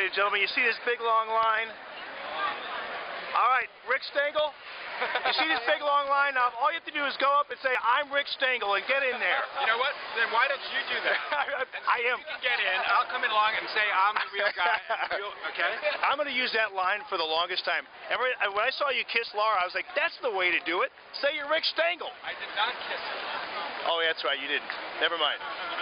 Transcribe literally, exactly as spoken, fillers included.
ladies and gentlemen. You see this big long line? All right, Rick Stengel. You see this big long line? Now, all you have to do is go up and say, "I'm Rick Stengel," and get in there. You know what? Then why don't you do that? I am. You can get in. I'll come in along and say, "I'm the real guy." Real, okay? I'm going to use that line for the longest time. Every, when I saw you kiss Laura, I was like, "That's the way to do it. Say you're Rick Stengel." I did not kiss her. Oh, that's right. You didn't. Never mind.